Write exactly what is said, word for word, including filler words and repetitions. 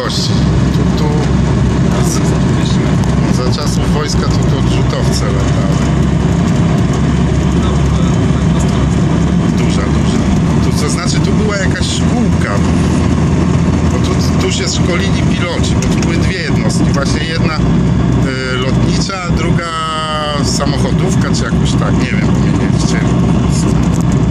odległości. Tu, tu z, za czasów wojska to, to odrzutowce latały. Duża, duża. Tu, to znaczy tu była jakaś szkółka. Bo tu, tu się szkolili piloci, bo tu były dwie jednostki. Właśnie jedna y, lotnicza, a druga samochodówka, czy jakoś tak, nie wiem, bo mnie nie chcieli.